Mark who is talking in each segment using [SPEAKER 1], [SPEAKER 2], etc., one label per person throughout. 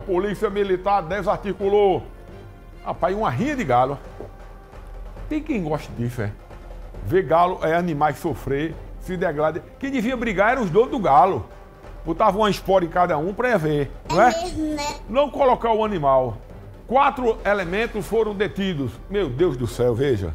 [SPEAKER 1] polícia militar desarticulou. Rapaz, uma rinha de galo. Tem quem gosta disso, é? Ver galo, animais sofrer, se degradar. Quem devia brigar eram os donos do galo. Botavam uma espora em cada um para ver, não é?
[SPEAKER 2] Mesmo, né?
[SPEAKER 1] Não colocar o animal. 4 elementos foram detidos. Meu Deus do céu, veja.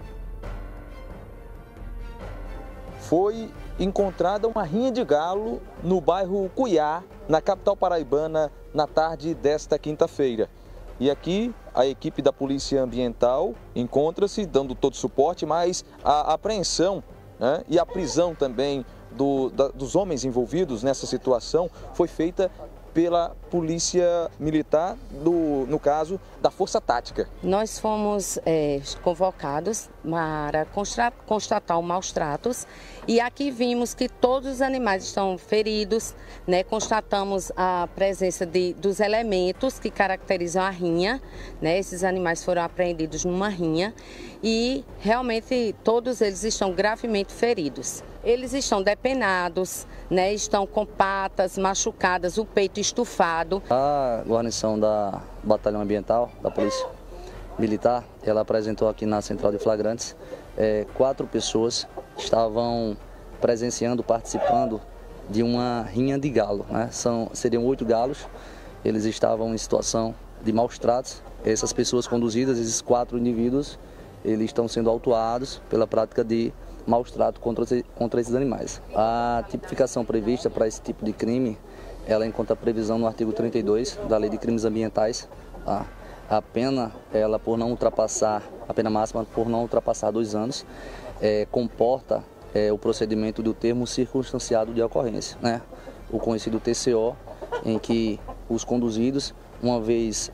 [SPEAKER 3] Foi encontrada uma rinha de galo no bairro Cuiá, na capital paraibana, na tarde desta quinta-feira. E aqui a equipe da Polícia Ambiental encontra-se dando todo suporte, mas a apreensão, né, e a prisão também dos homens envolvidos nessa situação foi feita pela Polícia Militar, no caso da Força Tática.
[SPEAKER 4] Nós fomos convocados para constatar os maus tratos e aqui vimos que todos os animais estão feridos, né? Constatamos a presença dos elementos que caracterizam a rinha, né? Esses animais foram apreendidos numa rinha e realmente todos eles estão gravemente feridos. Eles estão depenados, né? Estão com patas machucadas, o peito estufado.
[SPEAKER 5] A guarnição da Batalhão Ambiental, da Polícia Militar, ela apresentou aqui na Central de Flagrantes 4 pessoas que estavam presenciando, participando de uma rinha de galo, né? Seriam 8 galos, eles estavam em situação de maus tratos. Essas pessoas conduzidas, esses 4 indivíduos, eles estão sendo autuados pela prática de maus tratos contra esses animais. A tipificação prevista para esse tipo de crime, ela encontra previsão no artigo 32 da Lei de Crimes Ambientais. A pena, ela por não ultrapassar, a pena máxima por não ultrapassar 2 anos, comporta o procedimento do termo circunstanciado de ocorrência, né? O conhecido TCO, em que os conduzidos, uma vez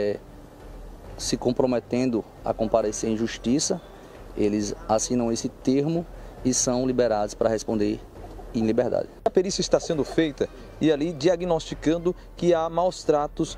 [SPEAKER 5] se comprometendo a comparecer em justiça, eles assinam esse termo e são liberados para responder em liberdade.
[SPEAKER 3] A perícia está sendo feita e ali diagnosticando que há maus tratos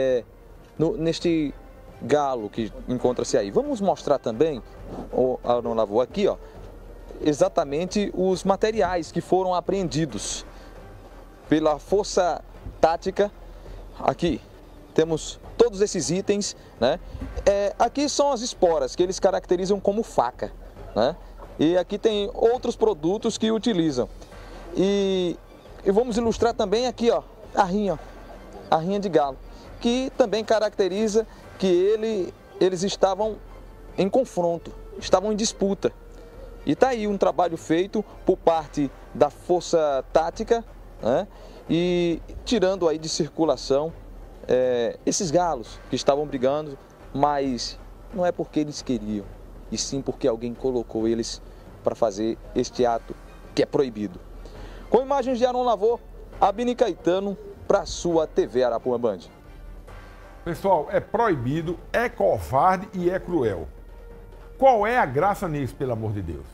[SPEAKER 3] neste galo que encontra-se aí. Vamos mostrar também, Arnon Lavô, aqui, ó, exatamente os materiais que foram apreendidos pela Força Tática. Aqui temos todos esses itens, né? Aqui são as esporas que eles caracterizam como faca, né? E aqui tem outros produtos que utilizam. E vamos ilustrar também aqui, ó, a rinha de galo, que também caracteriza que eles estavam em confronto, estavam em disputa. E está aí um trabalho feito por parte da Força Tática, né? E tirando aí de circulação esses galos que estavam brigando, mas não é porque eles queriam, e sim porque alguém colocou eles para fazer este ato que é proibido. Com imagens de Arnon Lavô, Abini Caetano para a sua TV Arapuã Band.
[SPEAKER 1] Pessoal, é proibido, é covarde e é cruel. Qual é a graça nisso, pelo amor de Deus?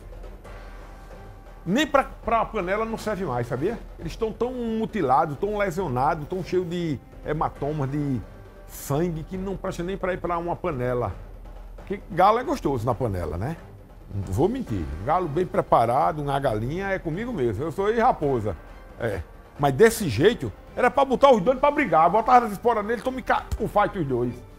[SPEAKER 1] Nem para a panela não serve mais, sabia? Eles estão tão mutilados, tão lesionados, tão cheios de hematomas, de sangue, que não presta nem para ir para uma panela. Porque galo é gostoso na panela, né? Não vou mentir. Galo bem preparado, uma galinha, é comigo mesmo. Eu sou raposa. Mas desse jeito, era para botar os dois para brigar. Botar as esporas nele, tome o fight os dois.